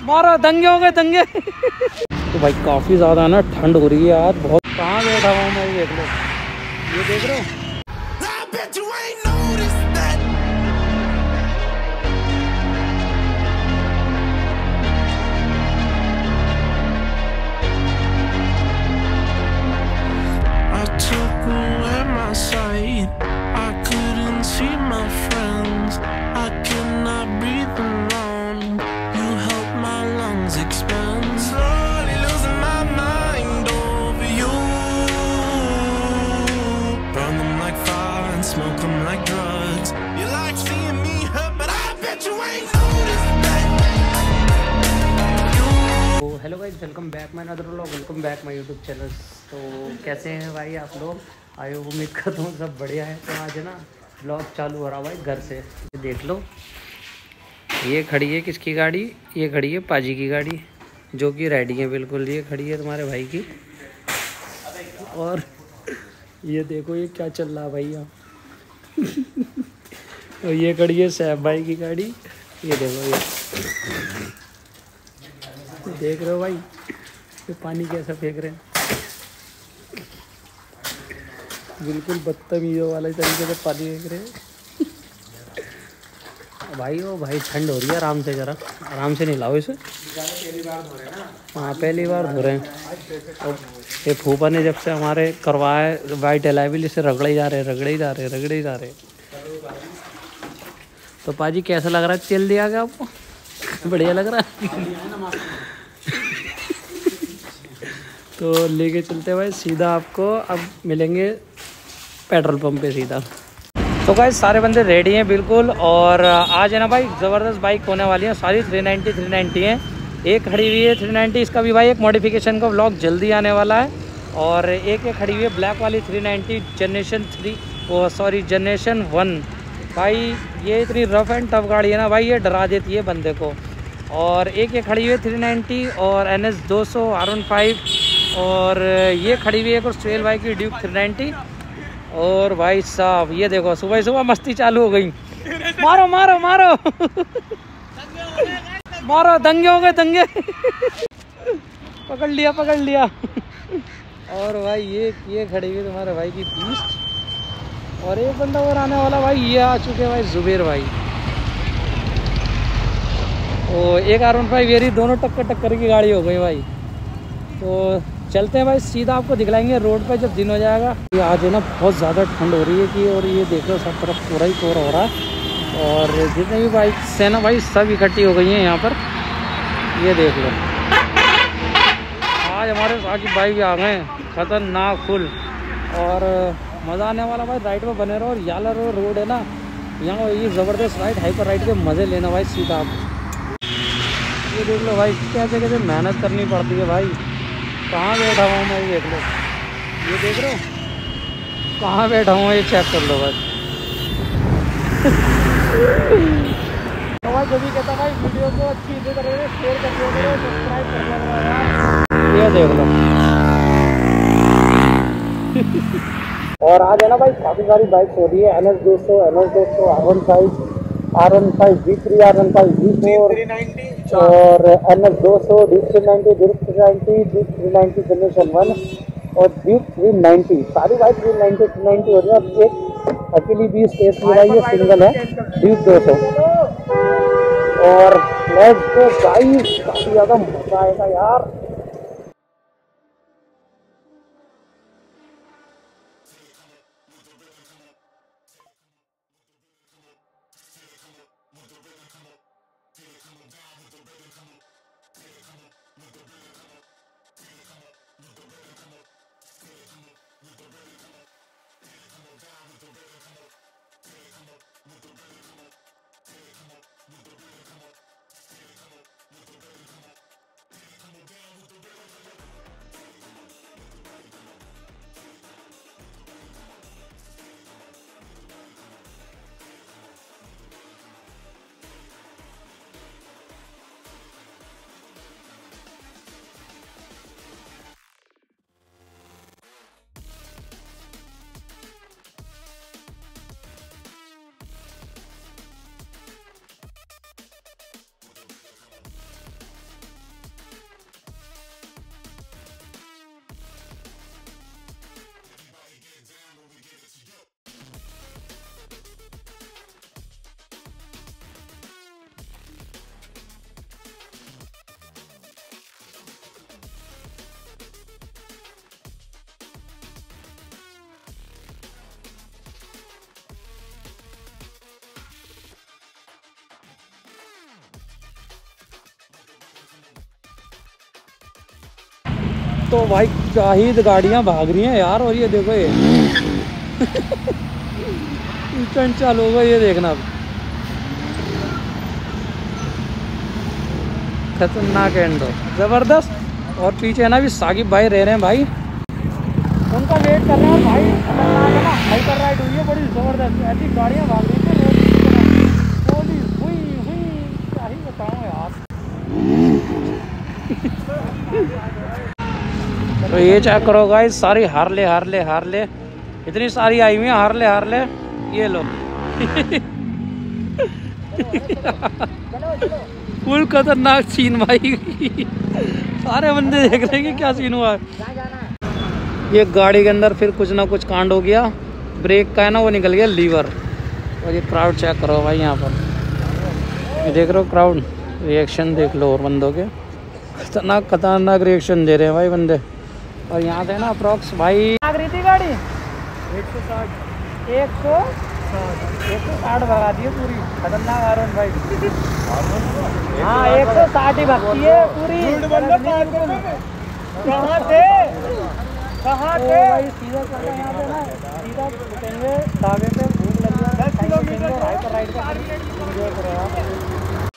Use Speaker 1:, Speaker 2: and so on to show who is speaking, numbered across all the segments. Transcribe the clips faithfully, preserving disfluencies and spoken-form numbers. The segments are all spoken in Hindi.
Speaker 1: मारो, दंगे हो गए दंगे। तो भाई काफ़ी ज़्यादा ना ठंड हो रही है आज बहुत। कहाँ बैठा हुआ मैं, ये देख लो, ये देख रहे हो। Hello guys, welcome back my another vlog, welcome back my YouTube channel. तो कैसे हैं भाई आप लोग? आई होप उम्मीद करता हूँ सब बढ़िया है। तो आज है ना व्लॉग चालू हो रहा भाई घर से। देख लो, ये खड़ी है किसकी गाड़ी? ये खड़ी है पाजी की गाड़ी, जो कि रेडी है बिल्कुल। ये खड़ी है तुम्हारे भाई की। और ये देखो ये क्या चल रहा है भैया। और ये खड़ी है सैफ भाई की गाड़ी। ये देखो, ये देख रहे हो भाई, ये पानी कैसा फेंक रहे हैं, बिल्कुल बदतमीजों वाले तरीके से पानी फेंक रहे हैं। भाई ओ भाई ठंड हो रही है, आराम से जरा आराम से नहीं लाओ इसे। पहली बार धो रहे हैं ना? हाँ पहली बार धो रहे हैं। और ये फूफा ने जब से हमारे करवाए वाइट एलाइविल, इसे रगड़े ही जा रहे रगड़े ही जा रहे रगड़े ही जा रहे। तो पाजी कैसा लग रहा है? तेल दिया गया आपको? बढ़िया लग रहा है। तो लेके चलते भाई सीधा, आपको अब मिलेंगे पेट्रोल पंप पे सीधा। तो गाइस सारे बंदे रेडी हैं बिल्कुल। और आज है ना भाई ज़बरदस्त बाइक होने वाली है, सारी थ्री नाइन्टी थ्री नाइन्टी है। एक खड़ी हुई है थ्री नाइन्टी, इसका भी भाई एक मॉडिफिकेशन का व्लॉग जल्दी आने वाला है। और एक एक खड़ी हुई है ब्लैक वाली थ्री नाइन्टी जनरेशन थ्री, वो सॉरी जनरेशन वन। भाई ये इतनी रफ एंड टफ गाड़ी है ना भाई, ये डरा देती है बंदे को। और एक ये खड़ी हुई है थ्री नाइन्टी और एन एस दो सौ आर वन फाइव। और ये खड़ी हुई है एक और सुहेल भाई की ड्यूक थ्री नाइन्टी। और भाई साहब ये देखो, सुबह सुबह मस्ती चालू हो गई। मारो मारो मारो मारो, दंगे हो गए दंगे। पकड़ लिया पकड़ लिया। और भाई ये ये खड़ी हुई तुम्हारे भाई की बीस्ट। और एक बंदा और आने वाला भाई, ये आ चुके भाई जुबेर भाई। ओ एक आर वन फाइव ये दोनों टक्कर टक्कर की गाड़ी हो गई भाई। तो चलते हैं भाई सीधा, आपको दिखलाएंगे रोड पे जब दिन हो जाएगा। ये आज है ना बहुत ज़्यादा ठंड हो रही है कि, और ये देख लो सब तरफ पूरा ही कोहरा हो रहा है। और जितने भी बाइक है ना भाई सब इकट्ठी हो गई हैं यहाँ पर। ये देख लो, आज हमारे साथ बाइक आ गए खतरनाक फुल। और मज़ा आने वाला भाई, राइड में बने रहो। और याला रोड है ना यहाँ, ये ज़बरदस्त राइड हाइपर राइड के मज़े लेना भाई सीधा आप। ये देख लो भाई कैसे कैसे मेहनत करनी पड़ती है भाई। कहाँ बैठा हुआ मैं, ये देख लो, ये देख रहे हो कहाँ बैठा हूँ, ये चेक कर लो बस। तो भाई जो भी कहता भाई वीडियो को अच्छी इज्जत करेंगे, शेयर कर दो, सब्सक्राइब कर दो यार। ये देख लो। और आज है ना भाई काफ़ी सारी बाइक हो रही है, एन एस दो सौ, एन एस दो सौ, R one five, R one five V three, R one five V four, और एन एस दो सौ, Duke three ninety, Duke three ninety, Duke three ninety generation one और ड्यूक थ्री नाइन्टी। सारी bike three ninety three ninety हो रही है। अब एक अकेली भी स्पेस में भाई ये सिंगल है ड्यूक दो सौ। और लेट्स गो गाइस, काफ़ी ज़्यादा मज़ा आएगा यार। तो भाई क्या ही गाड़ियाँ भाग रही हैं यार। और ये देखो ये स्टंट चालू होगा, ये देखना अब। खतरनाक एंड ज़बरदस्त। और पीछे ना भी साकिब भाई रह रहे हैं भाई, उनका वेट कर रहे हैं भाई। खतरनाक है ना, हाइपर राइड हुई है बड़ी ज़बरदस्त। ऐसी गाड़ियाँ भाग रही हैं हुई हुई, क्या ही बताऊँ यार। तो ये चेक करो गाइस, सारी हार्ले हार्ले हार्ले इतनी सारी आई हुई हैं हार्ले हार्ले। ये लो फुल खतरनाक सीन भाई। सारे बंदे देख रहे हैं कि क्या सीन हुआ है। ये गाड़ी के अंदर फिर कुछ ना कुछ कांड हो गया। ब्रेक का है ना वो निकल गया लीवर। और ये क्राउड चेक करो भाई, यहाँ पर ये देख रहे हो क्राउड, रिएक्शन देख लो। और बंदों के खतरनाक खतरनाक रिएक्शन दे रहे हैं भाई बंदे। और यहाँ से ना अप्रॉक्स भाई भाग रही थी गाड़ी एक सौ साठ एक सौ एक सौ साठ भगा दी है पूरी। खतरनाक आरोन भाई। हाँ एक सौ साठ ही भगती है पूरी। कहाँ थे कहाँ थे भाई? सीधा चल रहे यहाँ पे ना, सीधा उठेंगे ढाबे पे, भूख लग गया, दस किलोमीटर हाइपर राइड का एंजॉय करेगा।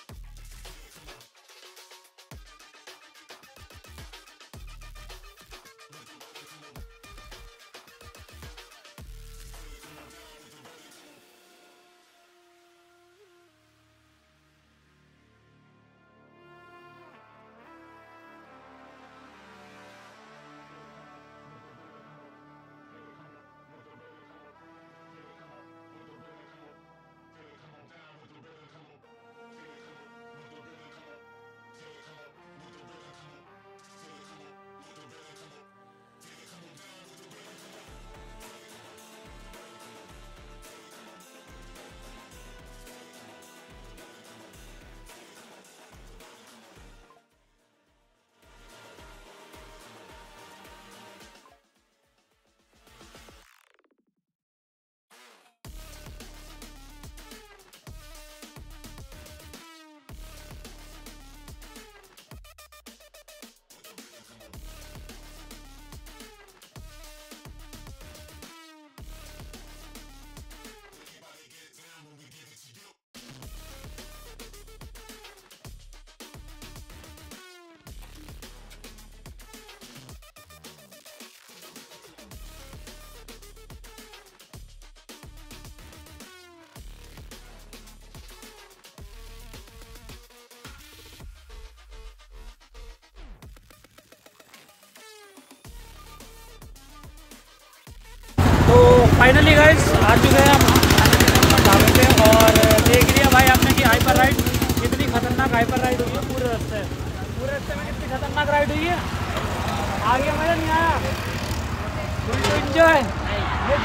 Speaker 1: तो फाइनली गाइस आ चुके हैं हम ढाबे पे। और देख लिया भाई आपने कि हाइपर राइड कितनी खतरनाक हाइपर राइड हुई है। पूरे रास्ते पूरे रास्ते में कितनी खतरनाक राइड हुई है। आगे मज़ा नहीं आया, तो इंजॉय ये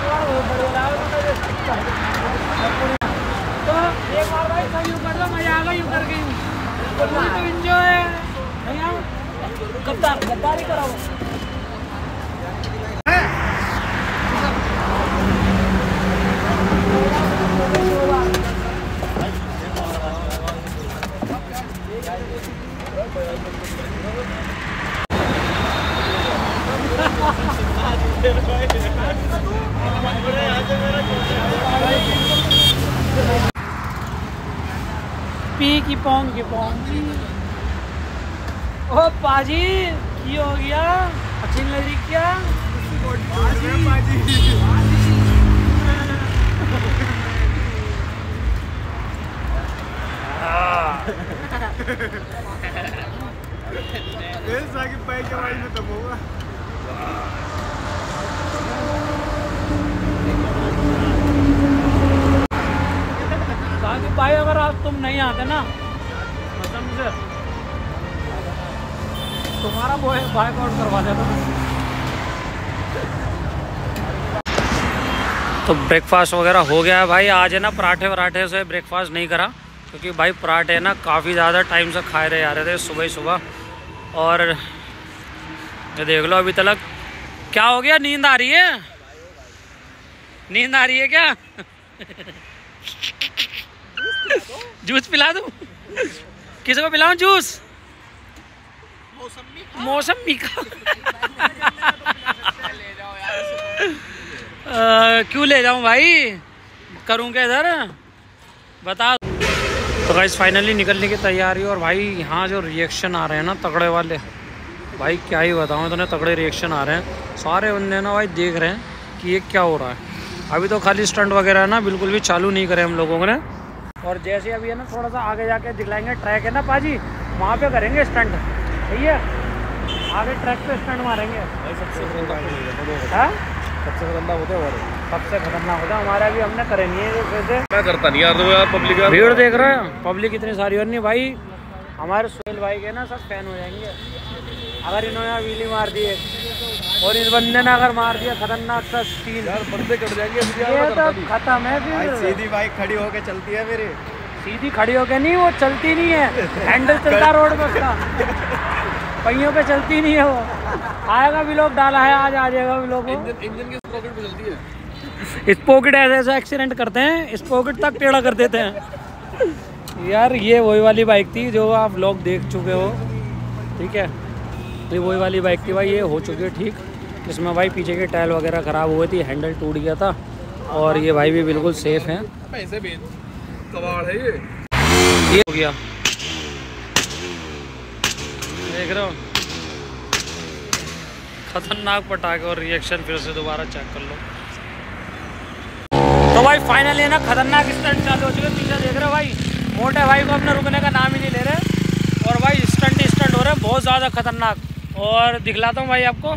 Speaker 1: तो एक बार भाई सब यूँ कर दो, मज़ा आ गया यूँ करके। तो इंजॉय नहीं आओ गद्दार गद्दारी कराओ। पी की पोंग की पोंग। ओ पाजी की हो गया, अच्छी नहीं लगी क्या? साकिब भाई के आवाज में तब होगा। साकिब भाई अगर आज तुम नहीं आते ना कसम से तुम्हारा बाइकआउट करवा देता। तो ब्रेकफास्ट वगैरह हो गया है भाई। आज है ना पराठे वराठे से ब्रेकफास्ट नहीं करा, क्योंकि भाई पराठे ना काफ़ी ज़्यादा टाइम से खाए रहे आ रहे थे सुबह ही सुबह। और ये देख लो अभी तक क्या हो गया, नींद आ रही है? नींद आ रही है क्या? जूस पिला दूँ? किसी को पिलाऊं जूस? मौसमी का आ, क्यों ले जाऊं भाई, करूं क्या इधर बता। तो गाइस फाइनली निकलने की तैयारी, और भाई यहाँ जो रिएक्शन आ रहे हैं ना तगड़े वाले, भाई क्या ही बताऊँ इतने तगड़े रिएक्शन आ रहे हैं। सारे बंदे ना भाई देख रहे हैं कि ये क्या हो रहा है। अभी तो खाली स्टंट वगैरह ना बिल्कुल भी चालू नहीं करे हम लोगों ने, और जैसे अभी है ना थोड़ा सा आगे जाके दिखलाएंगे ट्रैक है ना पाजी, वहाँ पे करेंगे स्टंट, सही है, आगे ट्रैक पे स्टंट मारेंगे। सबसे खतरनाक होता है सबसे खतरनाक होता है हमारा, भी हमने करे नहीं है वैसे, मैं करता नहीं यार। तो यार पब्लिक भीड़ देख रहे हैं, पब्लिक इतनी सारी और नहीं भाई, हमारे सोहेल भाई के ना सब फैन हो जाएंगे अगर इन्होंने व्हीली मार दी और इस बंदे ने अगर मार दिया खतरनाक सा सीन, यार बंदे कट जाएंगे। ये तो खत्म है फिर। सीधी बाइक खड़ी होके चलती है मेरी, सीधी खड़ी होके नहीं, वो चलती नहीं है, हैंडल चलता रोड पर उसका, पहियों पे चलती नहीं है वो। आएगा भी लोग डाला है, आज आ जाएगा भी लोग। इंजन की स्पॉकेट पे चलती है, स्पॉकेट ऐसे ऐसा एक्सीडेंट करते हैं, स्पॉकेट तक टेढ़ा कर देते हैं। यार ये वही वाली बाइक थी जो आप लोग देख चुके हो, ठीक है, ये वही वाली बाइक थी भाई, ये हो चुकी है ठीक। इसमें भाई पीछे के टायर वगैरह ख़राब हुए थी, हैंडल टूट गया था, और ये भाई भी बिल्कुल सेफ हैं। कबाड़ है ये ये हो गया, देख रहे हो, खतरनाक पटाखे और रिएक्शन फिर से दोबारा चेक कर लो। तो भाई फाइनली ना खतरनाक स्टंट चालू हो चुके, पीछे देख रहे हो भाई, मोटे भाई को अपने रुकने का नाम ही नहीं ले रहे, और भाई स्टंट स्टंट हो रहे हैं बहुत ज़्यादा खतरनाक। और दिखलाता हूँ भाई आपको,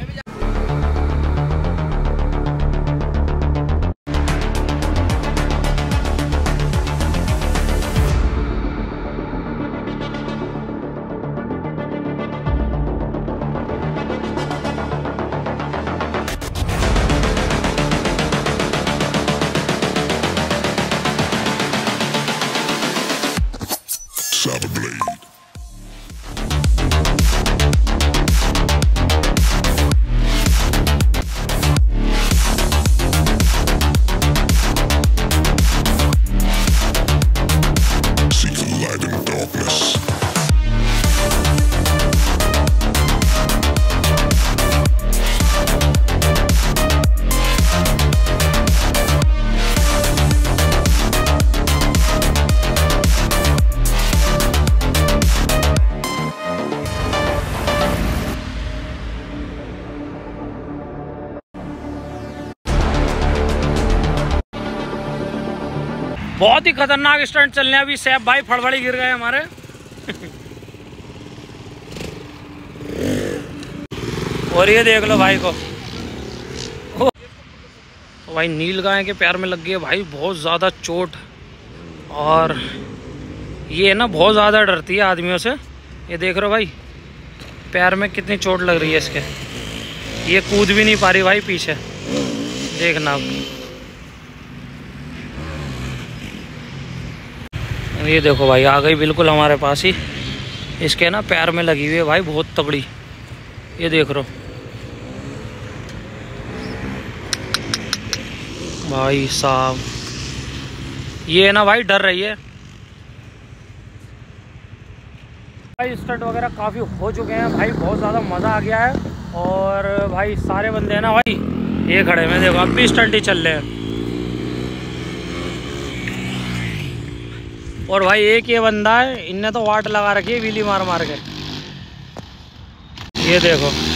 Speaker 1: बहुत ही खतरनाक स्टंट चल रहे हैं अभी। सैफ भाई फड़फड़ी गिर गए हमारे। और ये देख लो भाई को, तो भाई नील गाय के पैर में लग गई भाई बहुत ज़्यादा चोट, और ये ना बहुत ज़्यादा डरती है आदमियों से। ये देख रहे हो भाई पैर में कितनी चोट लग रही है इसके, ये कूद भी नहीं पा रही भाई पीछे, देखना। ये देखो भाई आ गई बिल्कुल हमारे पास ही, इसके ना पैर में लगी हुई है भाई बहुत तगड़ी, ये देख रहे हो भाई साहब, ये ना भाई डर रही है। भाई स्टंट वगैरह काफ़ी हो चुके हैं भाई, बहुत ज़्यादा मज़ा आ गया है। और भाई सारे बंदे हैं ना भाई ये खड़े में, देखो अब भी स्टंट ही चल रहे हैं। और भाई एक ये बंदा है, इनने तो वाट लगा रखी है व्हीली मार मार के, ये देखो।